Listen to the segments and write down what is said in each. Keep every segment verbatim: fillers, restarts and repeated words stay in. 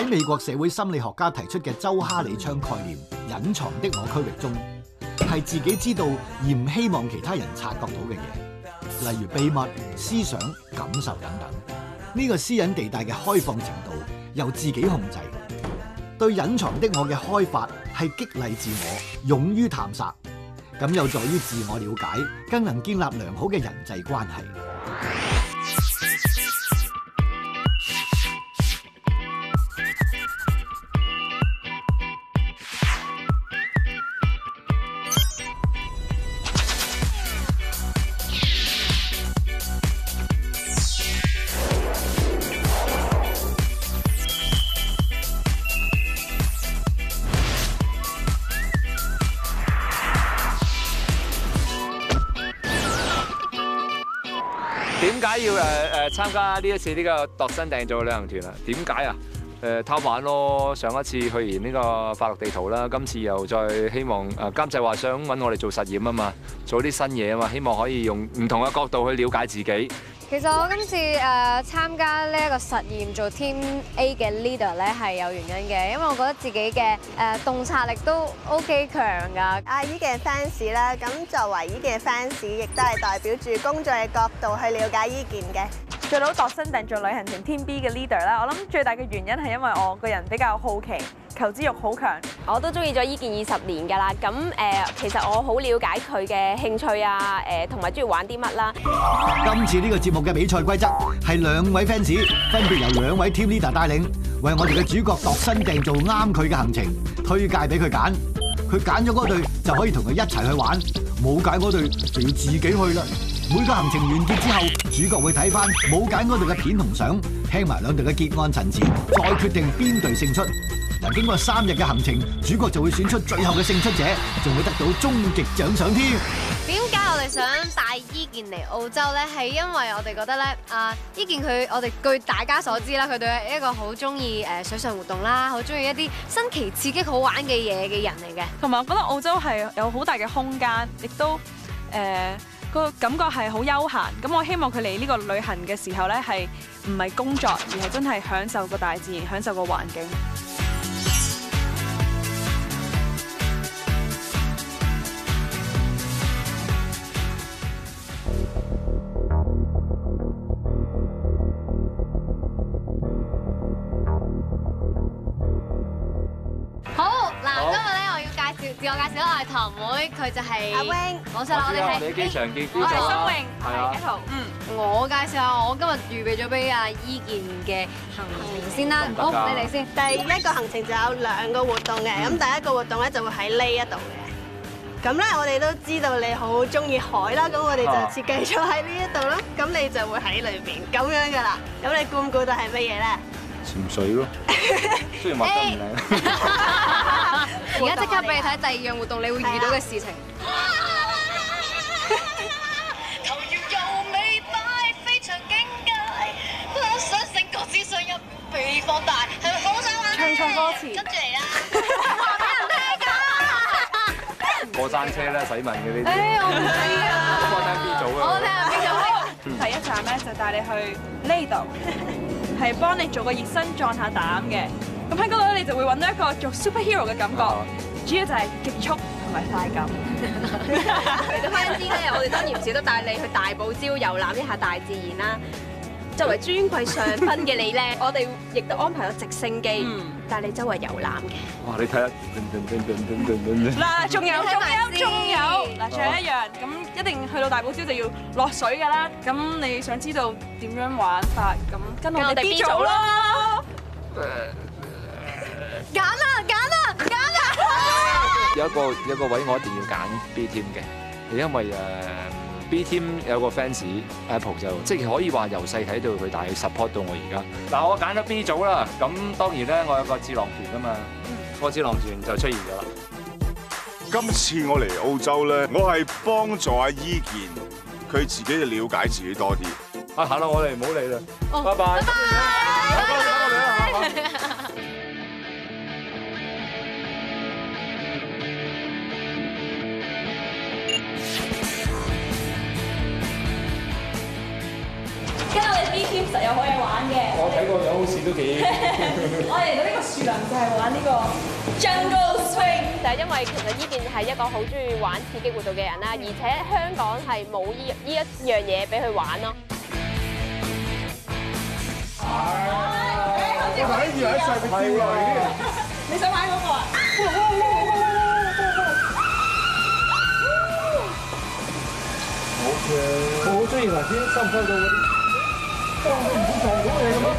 喺美國社會心理學家提出嘅周哈里窗概念——隱藏的我區域中，係自己知道而唔希望其他人察覺到嘅嘢，例如秘密、思想、感受等等。呢個私隱地帶嘅開放程度由自己控制。對隱藏的我嘅開發係激勵自我，勇於探索。咁有助於自我了解，更能建立良好嘅人際關係。 點解要誒誒參加呢一次呢個度身訂造嘅旅行團啊？點解啊？誒貪玩咯！上一次去完呢個法國地圖啦，今次又再希望誒監製話想揾我哋做實驗啊嘛，做啲新嘢啊嘛，希望可以用唔同嘅角度去了解自己。 其實我今次誒參加呢一個實驗做 Team A 嘅 leader 咧係有原因嘅，因為我覺得自己嘅誒洞察力都 OK 強㗎。 啊，依件 fans 啦，咁作為依件 fans， 亦都係代表住公眾嘅角度去了解依件嘅。 做到度身訂造旅行團 Team B 嘅 leader 啦，我諗最大嘅原因係因為我個人比較好奇，求知欲好強。 我都中意咗依件二十年㗎啦，咁誒其實我好了解佢嘅興趣啊，誒同埋中意玩啲乜啦。 今次呢個節目嘅比賽規則係兩位 fans 分別由兩位 team leader 帶領，為我哋嘅主角度身訂造啱佢嘅行程，推介俾佢揀。佢揀咗嗰隊就可以同佢一齊去玩，冇揀嗰隊就要自己去啦。每個行程完結之後，主角會睇翻冇揀嗰隊嘅片同相，聽埋兩隊嘅結案陳詞，再決定邊隊勝出。嗱，經過三日嘅行程，主角就會選出最後嘅勝出者，仲會得到終極獎賞添。 點解我哋想帶依件嚟澳洲咧？係因為我哋覺得咧，啊依件佢我哋據大家所知啦，佢對一個好中意誒水上活動啦，好中意一啲新奇刺激好玩嘅嘢嘅人嚟嘅。 同埋我覺得澳洲係有好大嘅空間，亦都誒個感覺係好悠閒。咁我希望佢嚟呢個旅行嘅時候咧，係唔係工作，而係真係享受個大自然，享受個環境。 自我介紹啦，我係堂妹，佢就係阿 Wing。 冇錯啦，我哋係喺機場見我係蘇穎， 係啊係一圖。嗯， 我介紹下我今日預備咗俾阿依健嘅行程先啦。好，你嚟先。 第一個行程就有兩個活動嘅，咁第一個活動咧就會喺呢一度嘅。咁咧，我哋都知道你好中意海啦，咁我哋就設計咗喺呢一度啦。咁你就會喺裏邊咁樣噶啦。咁你估唔估到係乜嘢咧？ 潛水咯，雖然畫得唔靚。 而家即刻俾你睇第二樣活動，你會遇到嘅事情。 唱唱歌詞。 跟住嚟啦！ 過山車咧，使問嘅呢啲。 誒，我唔知啊。 咁我聽 B 組啊。 我聽下 B 組。 第一站咧就帶你去呢度，係幫你做個熱身壯下膽嘅。咁喺嗰度咧，你就會揾到一個做 superhero 嘅感覺，主要就係極速同埋快感。 嚟到翻啲咧，我哋當然唔少得帶你去大堡礁遊覽一下大自然啦。作為尊貴上賓嘅你咧，我哋亦都安排咗直升機帶你周圍遊覽嘅。 哇！你睇下， 嗱，仲有，仲有，仲有，嗱，仲有一樣，咁一定去到大堡礁就要落水㗎啦。咁你想知道點樣玩法？咁跟我哋 B 組咯。 揀啦，揀啦，揀啦！ 有一個有一個位我一定要揀 B team 嘅，因為誒 B team 有個 fans Apple 就即係可以話由細睇到佢大，佢 support 到我而家。嗱，我揀咗 B 組啦，咁當然咧我有個智囊團啊嘛，個智囊團就出現咗啦。 今次我嚟澳洲咧，我係幫助阿依健，佢自己去了解自己多啲。 啊，行啦，我哋唔好理啦，拜拜。拜拜。 跟我哋 B team 實有好嘢玩嘅。 我睇個樣好似都幾。 我嚟到呢個樹林就係玩呢個 Jungle Swing， 就係因為其實依件係一個好中意玩刺激活動嘅人啦，而且香港係冇依依一樣嘢俾佢玩咯。 我睇住喺上面跳落嚟嘅。 你想玩嗰個啊？ 我好中意頭先收唔收到嗰啲，哇！唔知撞到你咁樣。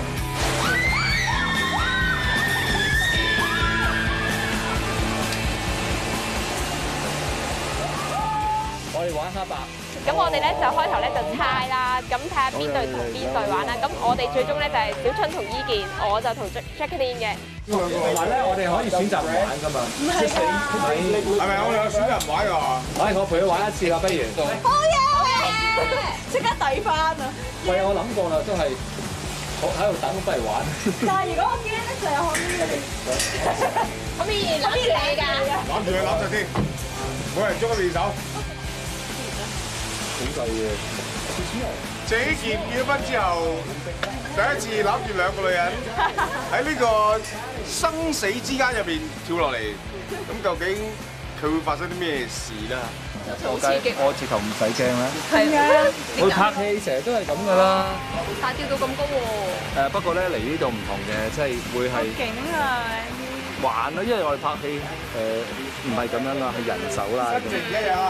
我哋玩黑白。 咁我哋咧就開頭咧就猜啦，咁睇下邊隊同邊隊玩啦。咁我哋最終咧就係小春同伊健，我就同 Jacqueline 嘅。 同埋咧，我哋可以選擇玩㗎嘛。唔係㗎。 係咪我哋有選人玩㗎？ 唉，我陪佢玩一次啦，不如。 好嘢！即刻抵翻啊！ 喂，我諗過啦，都係我喺度等，不如玩。 但係如果我驚咧，就有可以可唔可以攬住你㗎？ 攬住佢攬實先，每人捉一邊手。 好細嘅。 謝依健結咗婚之後，第一次攬住兩個女人喺呢個生死之間入邊跳落嚟，咁究竟佢會發生啲咩事啦？ 我梗我直頭唔使驚啦。 係啊！ 我拍戲成日都係咁㗎啦。 但係跳到咁高喎。 誒不過咧嚟呢度唔同嘅，即係會係勁啊！ 玩啦，因為我哋拍戲誒唔係咁樣啦，係人手啦。 一直一樣。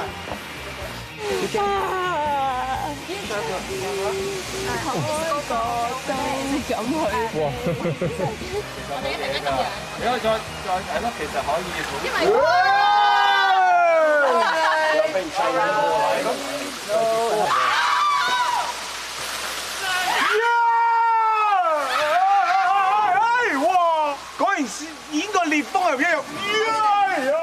哇！我哋一定一咁樣。你可以再再係咯，其實可以。因為有被細嘅過嚟咁。 哇！嗰陣時演個烈風又一樣。哎呀！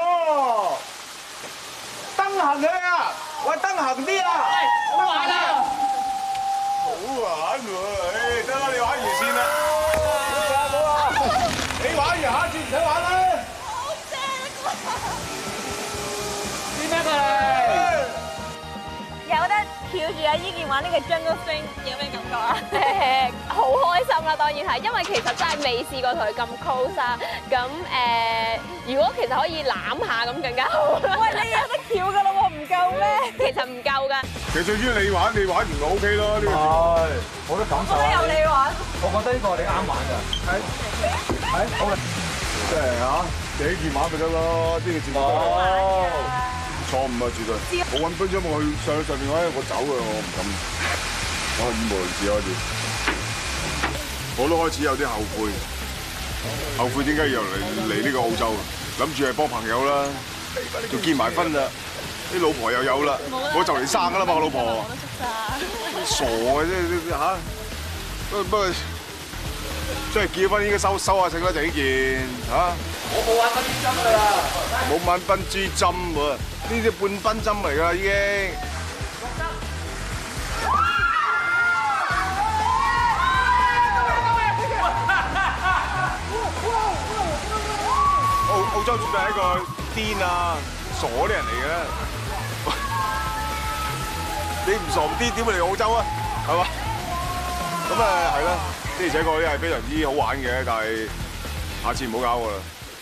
燈行佢啊！喂，燈行啲啊！好玩啊！好玩喎！誒，得啦，你玩完先啦。好啊！你玩完下次唔使玩啦。好正啊！點樣過嚟？ 有得翹住阿伊健玩呢個 Jungle Swing，有咩感覺啊？ 誒，好開心啦！當然係，因為其實真係未試過同佢咁 close 啊。咁誒，如果其實可以攬下咁更加好。 喂，你有得翹㗎啦喎，唔夠咩？ 其實唔夠㗎。 其實最主要你玩，你玩完就 O K 啦。呢個係，我都感受下。 有你玩。 我覺得呢個你啱玩㗎。係，係，好啦。 即係嚇，幾件玩咪得咯，呢個節目都係。錯誤啊，絕對！我揾分鐘我去上去上面嗰陣，我走嘅，我唔敢。我係語無倫次開始，我都開始有啲後悔，後悔點解要嚟嚟呢個澳洲？諗住係幫朋友啦，仲結埋婚啦，啲老婆又有啦，我就嚟生㗎啦嘛，我老婆。傻嘅啫嚇！不過不過，即係結婚應該收收下聲啦，就呢件嚇。 我冇玩分針㗎啦， 冇玩分珠針喎，呢啲半分針嚟㗎已經。澳澳洲絕對係一個癲啊傻啲人嚟嘅，你唔傻唔癲點會嚟澳洲啊？係嘛？咁誒係啦，的而且確呢係非常之好玩嘅，但係下次唔好搞我啦。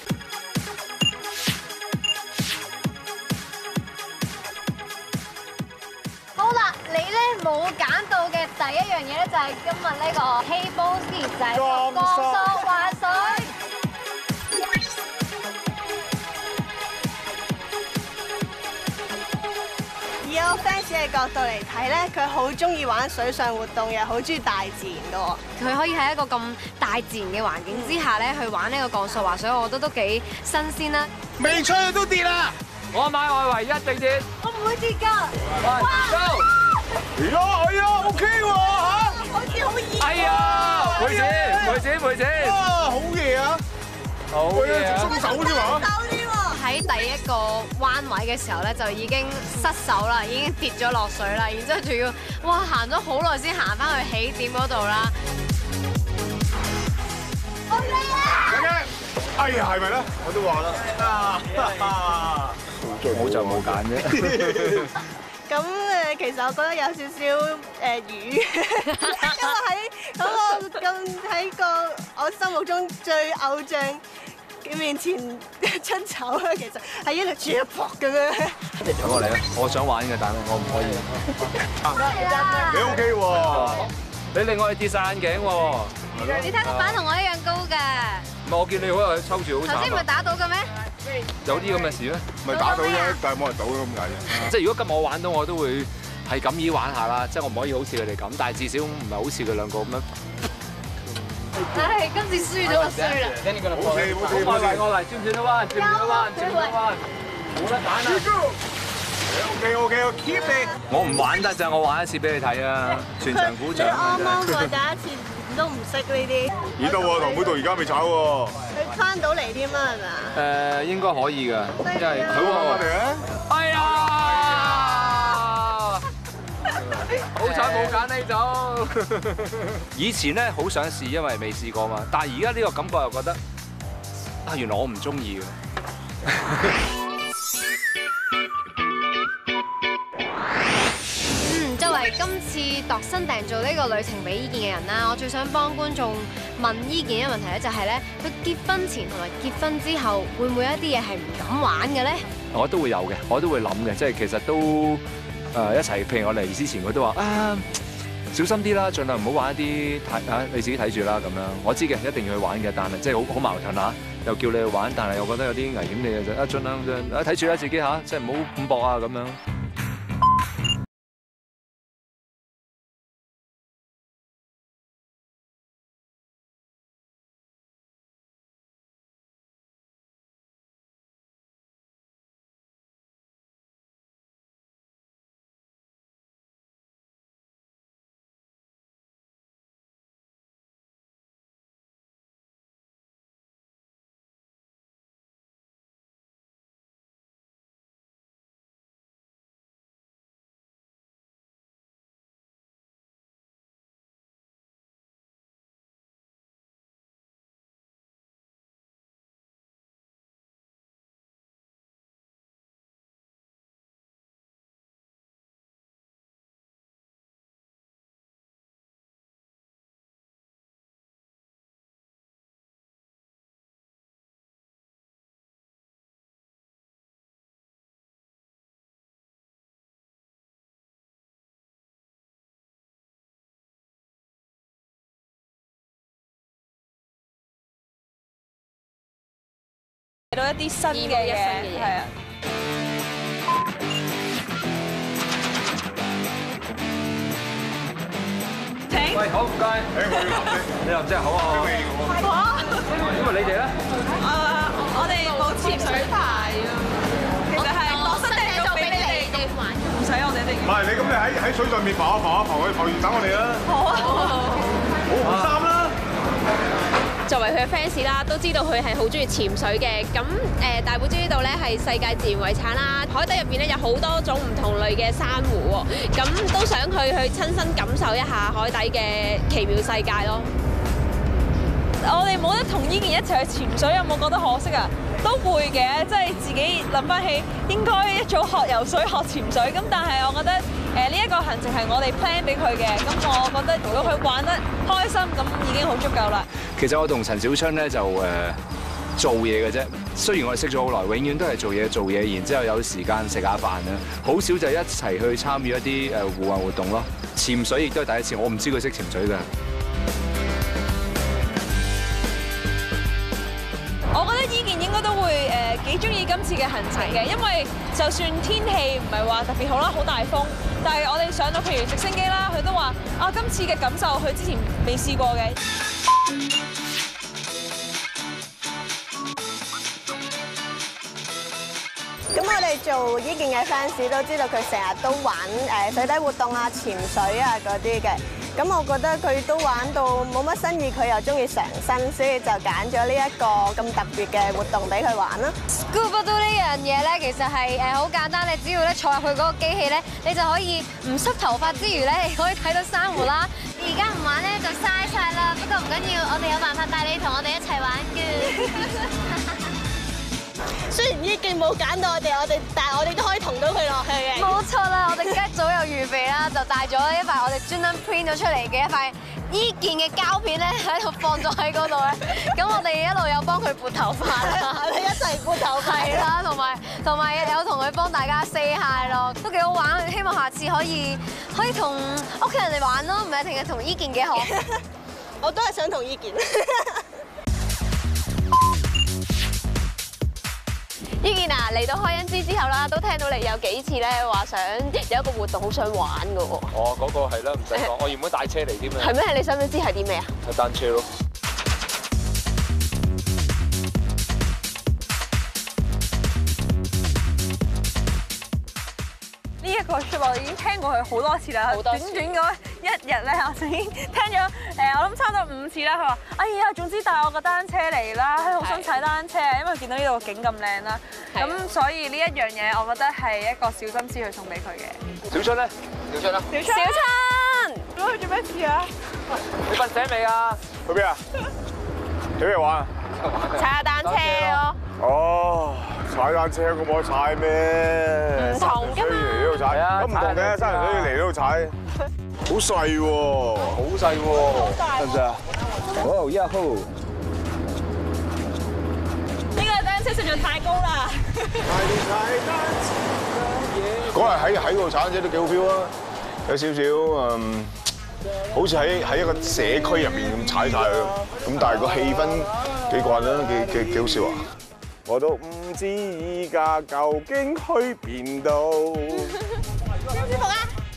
好啦，你咧冇揀到嘅第一樣嘢咧，就係今日呢個 table ski，就係降索滑水。 以我 fans 嘅角度嚟睇咧，佢好中意玩水上活動，又好中意大自然嘅喎。 佢可以喺一個咁大自然嘅環境之下咧，去玩呢個降索滑水，我覺得都幾新鮮啦。 未出去都跌啦！ 我買外圍一定跌。 我唔會跌㗎。 哇哎呀哎呀 ，OK 喎嚇！ 好似好熱。 哎呀，賠錢賠錢賠錢！ 哇，好嘢啊！ 好嘢啊！ 鬆手添嘛？ 喺第一個彎位嘅時候咧，就已經失手啦，已經跌咗落水啦，然之後仲要哇行咗好耐先行翻去起點嗰度啦。好靚啊！ 哎呀，係咪咧？我都話啦。 我就冇揀啫。 咁誒，其實我覺得有少少誒魚，因為喺咁我咁喺個我心目中最偶像嘅面前出醜啦，其實係一條柱一撲咁樣。 等我嚟啊！我想玩嘅，但係我唔可以。 你 OK 喎？ 你令我哋跌晒眼鏡喎。 你睇個板同我一樣高㗎。 唔係我見你好有抽住好慘頭先唔係啊！ 打到嘅咩？ 有啲咁嘅事咩？ 咪打到啫，但係冇人賭咁解啫。 即係如果今日我玩到，我都會係咁意玩下啦。即係我唔可以好似佢哋咁，但係至少唔係好似佢兩個咁樣。 唉，今次輸咗就衰啦。 冇事冇事冇事。 我嚟，轉唔轉得彎？轉唔轉得彎？轉唔轉得彎？冇得玩啊！ OK OK，我 keep 你。 我唔玩得就我玩一次俾你睇啊！全場鼓掌啊！ 你啱啱過第一次都唔識呢啲。 咦到喎，堂妹到而家未炒喎。 佢翻到嚟添啦，係咪啊？ 誒應該可以㗎，因為佢我喎。 哋啊！ 哎呀！好彩冇揀呢種。以前咧好想試，因為未試過嘛。但係而家呢個感覺又覺得啊，原來我唔中意嘅。 嗯，作為今次度身訂做呢個旅程俾伊健嘅人啦，我最想幫觀眾問伊健一個問題咧，就係咧，佢結婚前同埋結婚之後，會唔會有一啲嘢係唔敢玩嘅咧？ 我都會有嘅，我都會諗嘅，即係其實都誒一齊。譬如我嚟之前，佢都話啊，小心啲啦，盡量唔好玩一啲睇啊，你自己睇住啦咁樣。我知嘅，一定要去玩嘅，但係即係好好矛盾嚇，又叫你去玩，但係又覺得有啲危險嘅就啊，盡量啊睇住啦自己嚇，即係唔好咁搏啊咁樣。 睇到一啲新嘅嘢，係啊！請。 喂，好唔該。 誒，我要諗你。 你又真係好啊！因為你哋咧？ 誒，我哋冇潛水牌啊，其實係度身訂做俾你哋玩，唔使我哋一定。 唔係你咁，你喺喺水上面浮下浮下浮去浮完等我哋啦。 好啊！ 好紅衫啦！ 作為佢嘅 fans 啦，都知道佢係好中意潛水嘅。咁誒大堡礁呢度咧係世界自然遺產啦，海底入邊咧有好多種唔同類嘅珊瑚喎。咁都想佢去親身感受一下海底嘅奇妙世界咯。 我哋冇得同伊健一齊去潛水，有冇覺得可惜啊？都會嘅，即係自己諗翻起應該一早學游水、學潛水。咁但係我覺得誒呢一個行程係我哋 plan 俾佢嘅，咁我覺得如果佢玩得開心，咁已經好足夠啦。 其實我同陳小春咧就誒做嘢嘅啫。雖然我哋識咗好耐，永遠都係做嘢做嘢，然之後有時間食下飯啦，好少就一齊去參與一啲誒戶外活動咯。潛水亦都係第一次，我唔知佢識潛水㗎。 我覺得伊健應該都會誒幾中意今次嘅行程嘅，因為就算天氣唔係話特別好啦，好大風，但係我哋上到譬如直升機啦，佢都話啊今次嘅感受佢之前未試過嘅。 咁我哋做伊健嘅 fans 都知道佢成日都玩誒水底活動啊、潛水啊嗰啲嘅。咁我覺得佢都玩到冇乜新意，佢又中意嘗新，所以就揀咗呢一個咁特別嘅活動俾佢玩啦。 Scuba Do 呢樣嘢咧，其實係誒好簡單，你只要咧坐入去嗰個機器咧，你就可以唔濕頭髮之餘咧，你可以睇到珊瑚啦。而家唔玩咧就嘥晒啦，不過唔緊要，我哋有辦法帶你同我哋一齊玩嘅。 雖然伊健冇揀到我哋，我哋但係我哋都可以同到佢落去嘅。 冇錯啦，我哋一早有預備啦，就帶咗一塊我哋專登 print 咗出嚟嘅一塊依健嘅膠片咧喺度放咗喺嗰度咧，咁我哋一路有幫佢撥頭髮啦， 我哋一齊撥頭髮係啦，同埋同埋有同佢幫大家 say hi 咯，都幾好玩。希望下次可以可以同屋企人哋玩咯，唔係淨係同依健嘅學。 我都係想同依健。 依健啊，嚟到開恩之之後啦，都聽到你有幾次咧話想有一個活動好想玩㗎喎。 哦，嗰個係啦，唔使講，我原本帶車嚟添啊。 係咩？你想唔想知係啲咩啊？ 係單車咯。 呢一個説話我已經聽過佢好多次啦， 好多次短短嗰一日咧，我已經聽咗誒，我諗差唔多五次啦。佢話：哎呀，總之帶我個單車嚟啦，佢好想踩單車啊，因為見到呢度個景咁靚啦。咁所以呢一樣嘢，我覺得係一個小心思去送俾佢嘅。 小春咧，小春啦， 小春，小春，咁去做咩事啊？ 你瞓醒未啊？ 去邊啊？有咩玩啊？ 踩下單車咯。 哦，踩單車咁我踩咩？ 唔同㗎嘛嚟呢度踩， 係啊咁唔同嘅，三人水嚟呢度踩，好細喎， 好細喎， 得唔得啊？哦，一號。 呢個單車實在太高啦！ 嗰日喺喺嗰度踩單車都幾好 feel 啊，有少少嗯，好似喺喺一個社區入邊咁踩晒佢，咁但係個氣氛幾慣啦，幾幾幾好笑啊！我都唔知依家究竟去邊度。 舒唔舒服啊？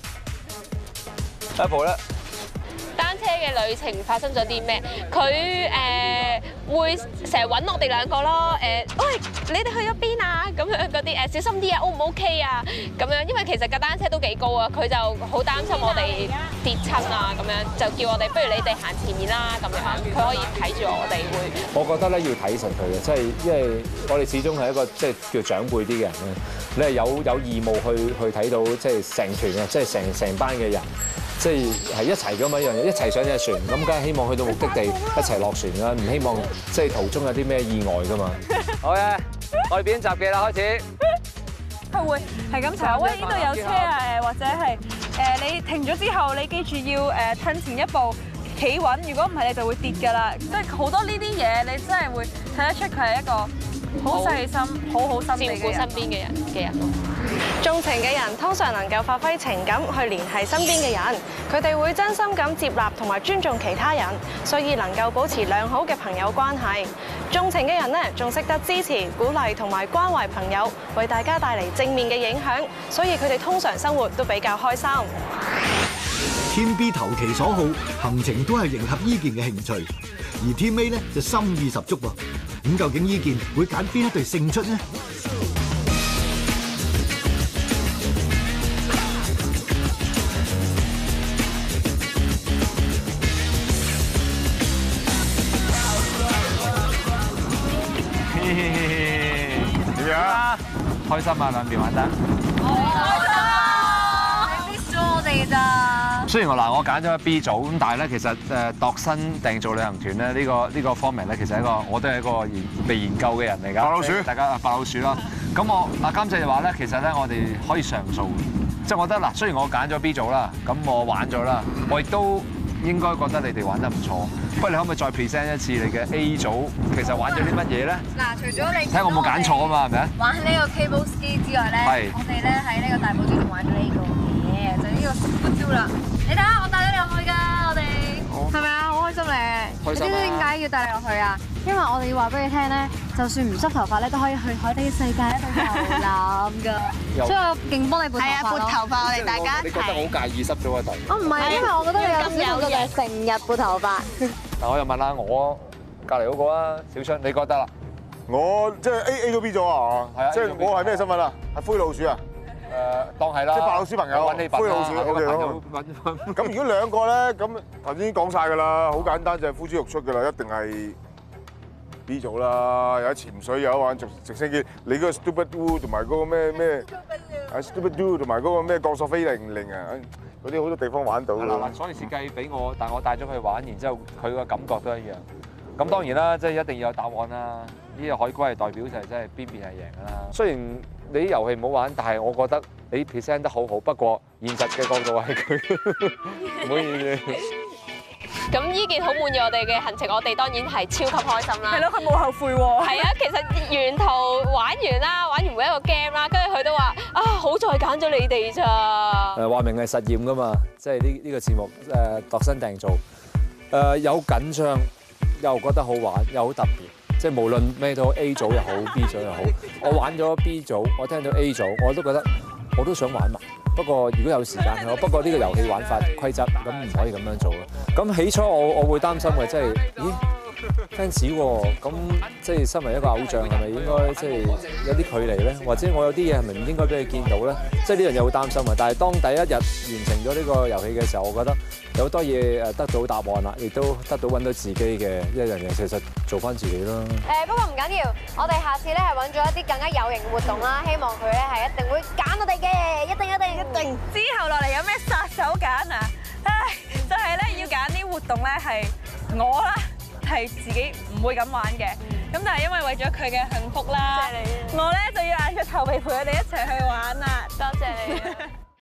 Apple 咧， 單車嘅旅程發生咗啲咩？佢誒會成日揾我哋兩個咯。誒，喂，你哋去咗邊啊？咁樣嗰啲誒，小心啲啊，O 唔 OK 啊？咁樣，因為其實架單車都幾高啊，佢就好擔心我哋跌親啊，咁樣就叫我哋不如你哋行前面啦，咁樣佢可以睇住我哋會。 我覺得咧要睇實佢嘅，即係因為我哋始終係一個即係叫長輩啲嘅人咧，你係有有義務去去睇到即係成團嘅，即係成成班嘅人。即係係一齊咁樣一樣嘢，一齊上隻船，咁梗係希望去到目的地一齊落船啦，唔希望即係途中有啲咩意外噶嘛。好嘅，我哋變集嘅啦，開始。 佢會係咁查，喂，呢度有車啊，誒或者係誒你停咗之後，你記住要誒褪前一步企穩，如果唔係你就會跌㗎啦。即係好多呢啲嘢，你真係會睇得出佢係一個好細心、好好心地嘅人， 照顧身邊嘅人嘅人咯。 重情嘅人通常能夠發揮情感去聯繫身邊嘅人，佢哋會真心咁接納同埋尊重其他人，所以能夠保持良好嘅朋友關係。重情嘅人呢，仲識得支持、鼓勵同埋關懷朋友，為大家帶嚟正面嘅影響，所以佢哋通常生活都比較開心。 Team B 投其所好，行程都係迎合伊健嘅興趣，而 Team A 咧就心意十足喎。咁究竟伊健會揀邊一隊勝出呢？ 點樣？ 開心啊，兩邊玩得。 你 miss 咗我哋咋？ 雖然我嗱我揀咗 B 組，咁但係咧其實誒度身訂做旅行團咧呢個呢個 format 咧其實係一個我都係一個研被研究嘅人嚟㗎。 白老鼠， 大家啊白老鼠啦。咁我阿監製就話咧，其實咧我哋可以上訴嘅，即係我覺得嗱，雖然我揀咗 B 組啦，咁我玩咗啦，我亦都應該覺得你哋玩得唔錯。不過你可唔可以再 present 一次你嘅 A 組其實玩咗啲乜嘢咧？ 嗱，除咗你睇下我冇揀錯啊嘛，係咪啊？ 玩呢個 cable ski 之外咧， 係我哋咧喺呢個大堡礁度玩咗呢個嘢，就係呢個 scuba jump 啦。你睇下，我帶咗你落去㗎，我哋係咪啊？好開心咧！ 開心啊你知唔知點解要帶你落去啊？因為我哋要話俾你聽咧，就算唔濕頭髮咧，都可以去海底嘅世界喺度遊覽㗎。所以我勁幫你撥頭髮咯。 撥頭髮，我哋大家一你覺得好介意濕咗啊？弟？ 我唔係，因為我覺得你有少少嘅成日撥頭髮。 嗱，我又問下我隔離嗰個啊，小春，你覺得啦？ 我即係 A A 到 B 咗啊？ 係啊即係我係咩身份啊？係灰老鼠啊？ 誒，當係啦。 即係白老鼠朋友揾你笨灰老鼠啦， OK， 揾好揾咁如果兩個咧，咁頭先已經講晒㗎啦，好簡單就係呼之欲出㗎啦，一定係 B 組啦，有得潛水，有得玩直直升機，你嗰個 Stupid Do 同埋嗰個咩咩啊 Stupid Do 同埋嗰個咩降索飛靈靈啊，嗰啲好多地方玩到係啦，嗱，所以設計俾我，但我帶咗佢玩，然之後佢個感覺都一樣。咁當然啦，即係一定要有答案啦。呢個海龜係代表就係真係邊邊係贏㗎啦。雖然你啲遊戲唔好玩，但係我覺得你 present 得好好。不過現實嘅角度係佢，唔好意思。 咁依件好滿意我哋嘅行程，我哋當然係超級開心啦。 係咯，佢冇後悔喎。 係啊，其實沿途玩完啦，玩完每一個 game 啦，跟住佢都話啊，好在揀咗你哋咋。 誒話明係實驗㗎嘛，即係呢呢個節目誒度身訂造，誒有緊張又覺得好玩又好特別，即係無論咩都 A 組又好 B 組又好，我玩咗 B 組，我聽到 A 組，我都覺得我都想玩埋。不過如果有時間係我，不過呢個遊戲玩法規則咁唔可以咁樣做咯。咁起初我我會擔心嘅，即係咦 fans 喎，咁即係身為一個偶像係咪應該即係有啲距離咧？或者我有啲嘢係咪唔應該俾佢見到咧？即係呢樣嘢好擔心啊！但係當第一日完成咗呢個遊戲嘅時候，我覺得有好多嘢誒得到答案啦，亦都得到揾到自己嘅一樣嘢，其實做翻自己啦。 誒不過唔緊要，我哋下次咧係揾咗一啲更加有型活動啦，希望佢咧係一定會揀我哋嘅，一定一定一定。 之後落嚟有咩殺手鐧啊？唉，就係咧要揀啲活動咧係我啦，係自己唔會咁玩嘅。咁但係因為為咗佢嘅幸福啦，我咧就要硬着頭皮陪佢哋一齊去玩。